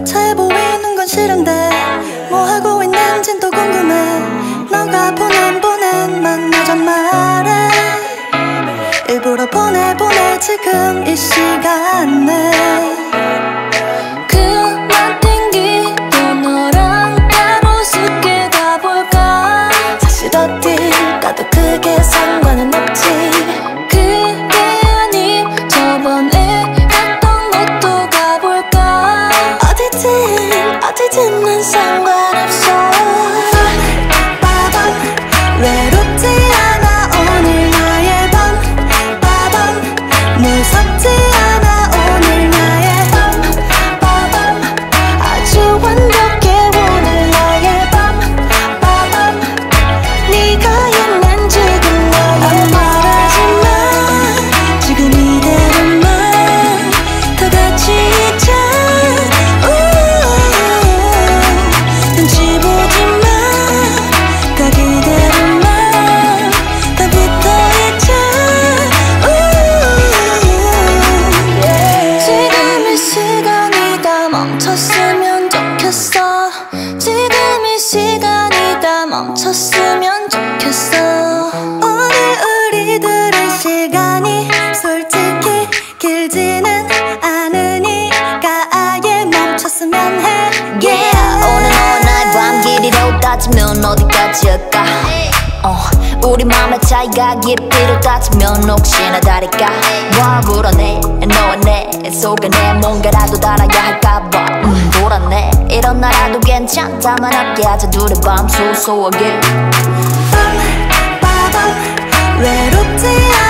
차에 보이는 건 싫은데 뭐 하고 있는진 또 궁금해. 너가 보낸 만나자 말해. 일부러 보내 지금 이 시간에. 그만 땡기고 너랑 따로 숙게 가볼까. 사실 어딜 가도 크게 상관은 없지. 그게 아니 저번에 갔던 곳도 가볼까. 어디든 난 상관없어. 빠밤 외롭지 않아 오늘 나의 밤. 빠밤 무섭지 않아 오늘 나의 밤. 빠밤 아주 완벽해 오늘 나의 밤. 빠밤 네가 있는 지금 너무 말하지마. 지금 이대로만 다 같이 있자. 눈치 보지마. 가기 대로만 다 붙어있자. 지금 이 시간이 다 멈췄으면 좋겠어. 지금 이 시간이 다 멈췄으면 좋겠어. 오늘 우리들의 시간이 솔직히 길지는 않으니까 아예 멈췄으면 해. Yeah 오늘 너와 밤 길이로 따지면 어디까지일까. 우리 맘의 차이가 깊이로 따지면 혹시나 다를까. 와 불안해 너와 내 속에 내 뭔가라도 달아야 할까봐 불안해. 이런 나라도 괜찮다만 함께하자 둘의 밤 소소하게. 빠밤 외롭지 않아